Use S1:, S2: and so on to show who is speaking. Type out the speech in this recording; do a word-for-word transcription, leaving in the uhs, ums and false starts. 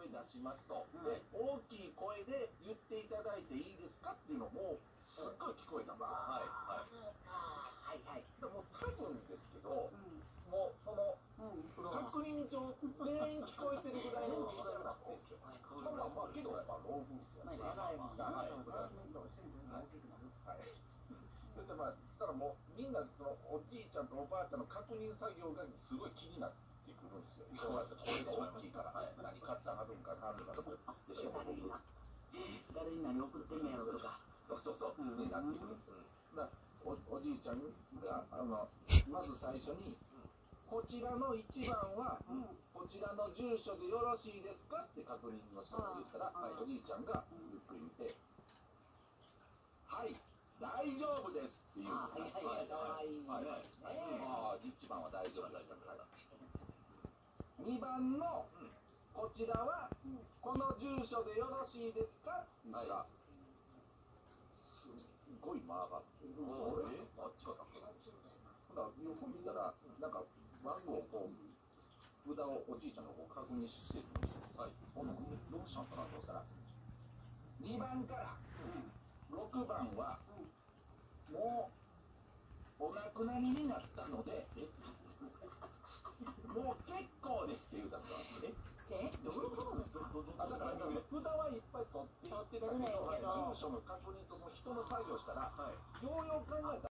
S1: 声出しますと、で大きい声で言っていただいていいですかっていうのもすっごい聞こえたんですよ。はいはい。そうか。はいはい。でも多分ですけど、もうその確認上全員聞こえてるぐらいの大きさになってるんですよ。まあまあまあけどやっぱ老夫婦やから。はいはい。それでまあしたらもうみんなそのおじいちゃんとおばあちゃんの確認作業がすごい気になってくるんですよ。そうやってこれが大きいから何買ってはるんかなとかとか。でしょ。
S2: 誰に何送ってんねやろとか。
S1: そうそうそう。になってくるんですよ。だおおじいちゃんがあのまず最初にこちらのいちばんはこちらの住所でよろしいですかって確認の人が言ったら、はい、おじいちゃんがゆっくり見て、はい。大丈夫ですって言うんですよ。はいはいはいはいはい。ああ、いちばんは大丈夫だったから。にばんのこちらはこの住所でよろしいですかって言ったら、すっごい間があって、あれあっちかったかな。ほら、よく見たら、なんか番号をこう、札をおじいちゃんがこう確認してるんですよ。はい。ほんならどうしたんかなと思ったら、にばんからろくばんは、もうお亡くなりになったので、もう結構ですって言うたんですよ。え、どういうことですか？あ、だから札はいっぱい取っていってたけど、住所の確認とその人の作業したら、ようよう考えたら。